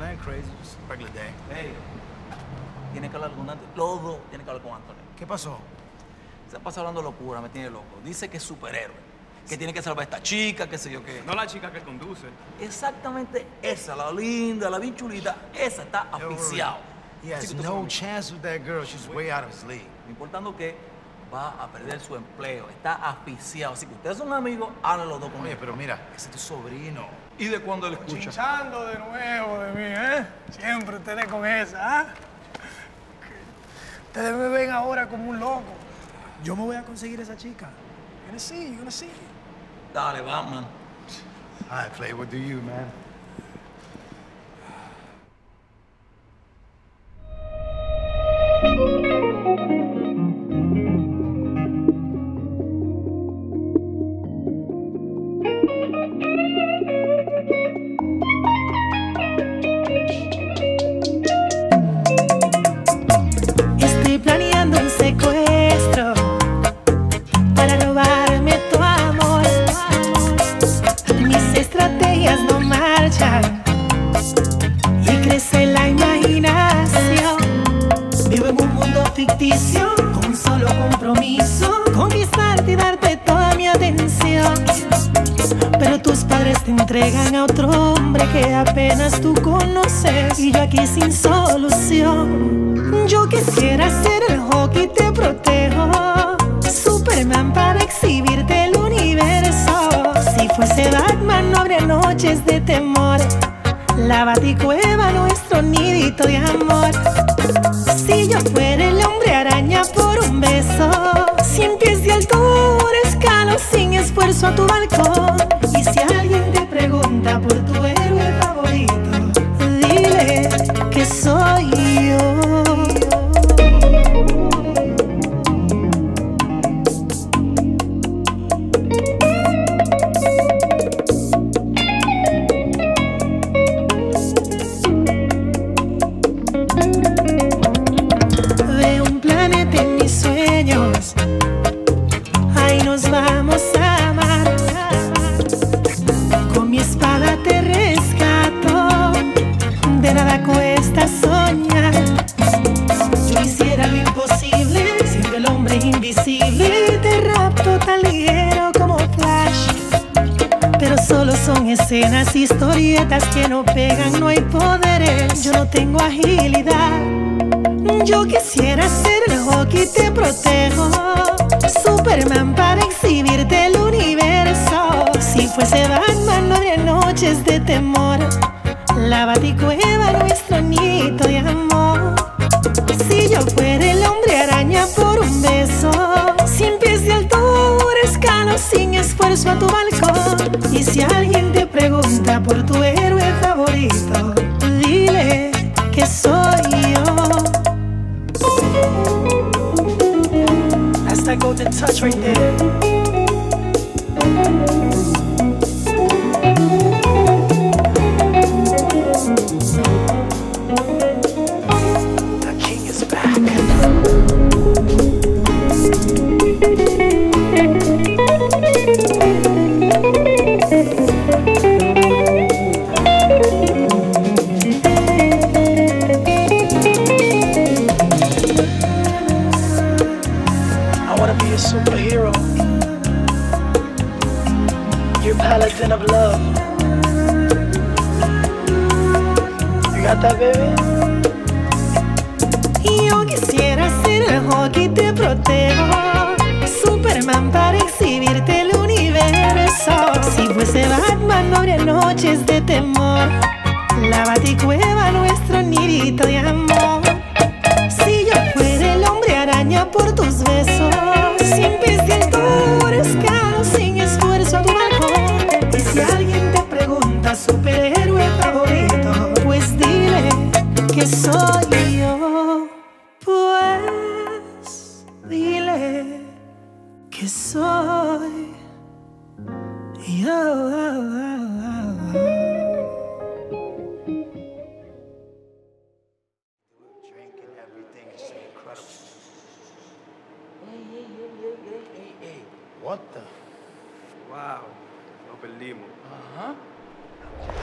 nothing crazy, just a regular day. Hey, tiene que hablar con Antonio. Los dos tienen que hablar con Antonio. ¿Qué pasó? Se pasa hablando locura, me tiene loco. Dice que es superhéroe, que tiene que salvar a esta chica, qué sé yo qué. No la chica que conduce. Exactamente esa, la linda, la bien chulita, esa está asfixiado. He Así has que usted no sabe, chance with that girl. She's way out of his league. importando que va a perder su empleo, está asfixiado. Así que ustedes son amigos, hablen los dos con Oye, él. pero mira, ese es tu sobrino. ¿Y de cuándo él escucha? Chinchando de nuevo de mí, ¿eh? Siempre ustedes con esa, ¿ah? Ustedes me ven ahora como un loco. Yo me voy a conseguir esa chica. You're gonna see. Dale, Batman. All right, Clay, what do you, man? Estoy planeando un secuestro para robarme tu amor. Mis estrategias no marchan y crece la imaginación. Vivo en un mundo ficticio con un solo compromiso: conquistarte y darte toda mi atención. Pero tus padres te entregan a otro hombre que apenas tú conoces, y yo aquí sin solución. Yo quisiera ser el hockey, te protejo, Superman para exhibirte el universo. Si fuese Batman no habría noches de temor, la Baticueva nuestro nidito de amor. Si yo fuera el hombre araña por un beso, 100 pies de altura escalo sin esfuerzo a tu balcón. Y si alguien te pregunta por tu héroe favorito, dile que soy yo. Veo un planeta en mis sueños, ahí nos vamos a amar. Con mi espada te rescato, de nada cuesta soñar. Yo hiciera lo imposible, siendo el hombre invisible. Te rapto tan ligero como Flash, pero solo son escenas, historietas que no pegan, no hay poderes. Yo no tengo agilidad. Yo quisiera ser el hockey, te protejo, Superman para exhibirte el universo. Si fuese Batman no habría noches de temor, la Baticueva nuestro nidito de amor. Si yo fuera el hombre araña por un beso, 100 pies de altura escalo sin esfuerzo a tu balcón. Y si alguien te pregunta por tu héroe favorito, dile que soy yo. That's that golden touch right there. The king is back. I wanna be a superhero, your paladin of love. You got that, baby? Yo quisiera ser el hockey, te protejo, Superman para exhibirte el universo. Si fuese Batman no habría noches de temor, la Baticueva nuestro nidito de amor. Si yo fuera el hombre araña por tus besos, 100 pies de altura escalo sin esfuerzo a tu balcón. Y si alguien te pregunta superhéroe favorito, pues dile que soy yo. Pues dile que soy yo. Drinking everything is so incredible. Hey. What the? Wow, lo perdimos. Ajá.